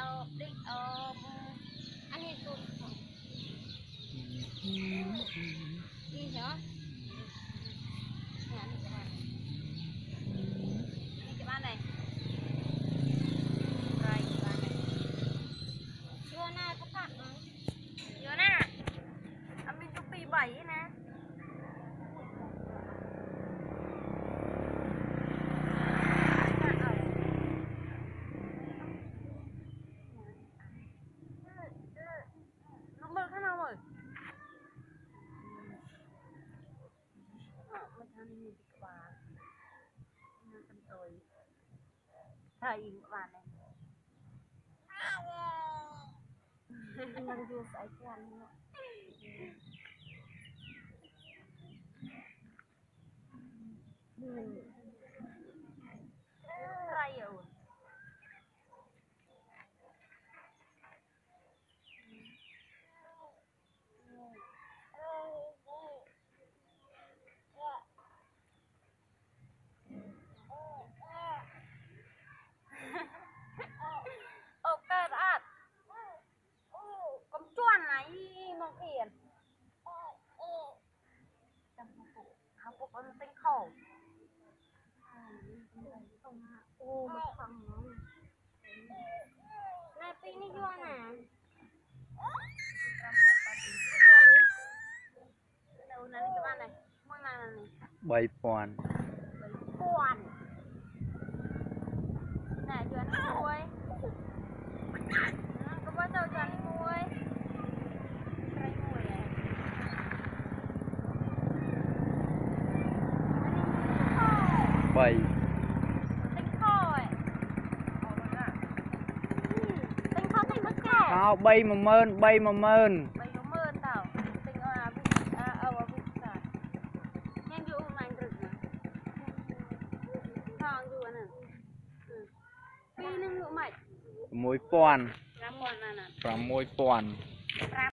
anh ấy tụt đi nhá cái bạn này rồi bạn này chưa na có phạt chưa na anh mình chụp bị 7 nè mơ thế nào rồi mình ăn nhìn cái bà nó tâm tôi thầy bạn này anh đang vô sải quan nữa trai rồi ok đã con chuan này mà kiền học bộ con tinh khổ ô một thằng này pin đi chuan à đâu này các bạn này món này bay pòn pòn này chuan nuôi có bao giờ chuan nuôi bay tinh khôi tinh khôi tinh mất kẻ ao bay mà mơn bay nó mơn tao tinh nhanh dụ này được thằng dụ nè phi nâng ngựa mày 1,000 5,000 nè 6,000